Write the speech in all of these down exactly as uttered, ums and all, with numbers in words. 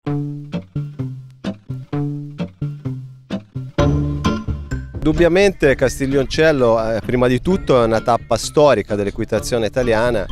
Indubbiamente Castiglioncello eh, prima di tutto è una tappa storica dell'equitazione italiana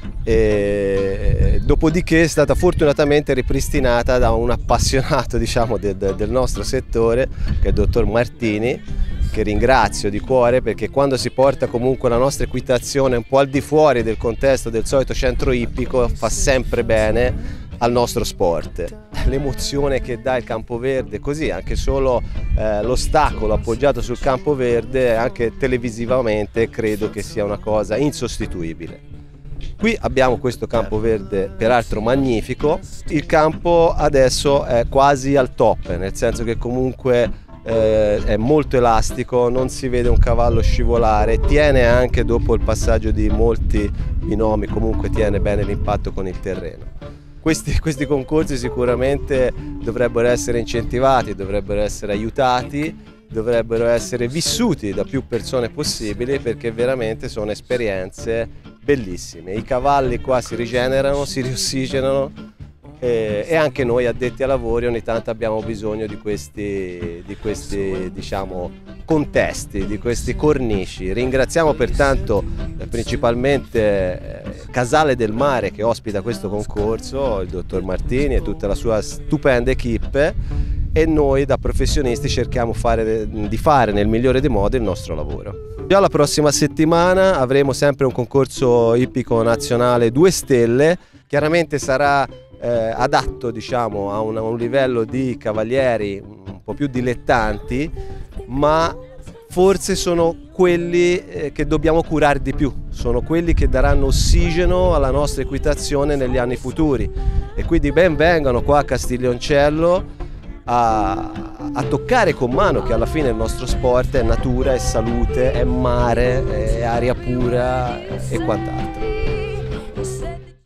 e dopodiché è stata fortunatamente ripristinata da un appassionato, diciamo, del, del nostro settore, che è il dottor Martini, che ringrazio di cuore, perché quando si porta comunque la nostra equitazione un po' al di fuori del contesto del solito centro ippico fa sempre bene al nostro sport. L'emozione che dà il campo verde, così anche solo eh, l'ostacolo appoggiato sul campo verde, anche televisivamente, credo che sia una cosa insostituibile. Qui abbiamo questo campo verde peraltro magnifico. Il campo adesso è quasi al top, nel senso che comunque eh, è molto elastico, non si vede un cavallo scivolare, tiene anche dopo il passaggio di molti binomi, comunque tiene bene l'impatto con il terreno. Questi, questi concorsi sicuramente dovrebbero essere incentivati, dovrebbero essere aiutati, dovrebbero essere vissuti da più persone possibili, perché veramente sono esperienze bellissime. I cavalli qua si rigenerano, si riossigenano e, e anche noi addetti ai lavori ogni tanto abbiamo bisogno di questi, di questi diciamo, contesti, di questi cornici. Ringraziamo pertanto eh, principalmente eh, Casale del Mare che ospita questo concorso, il dottor Martini e tutta la sua stupenda equipe, e noi da professionisti cerchiamo fare, di fare nel migliore dei modi il nostro lavoro. Già la prossima settimana avremo sempre un concorso ippico nazionale due stelle, chiaramente sarà eh, adatto, diciamo, a un, a un livello di cavalieri un po' più dilettanti, ma forse sono quelli eh, che dobbiamo curare di più, sono quelli che daranno ossigeno alla nostra equitazione negli anni futuri, e quindi ben vengano qua a Castiglioncello A, a toccare con mano che alla fine il nostro sport è natura, è salute, è mare, è aria pura e quant'altro.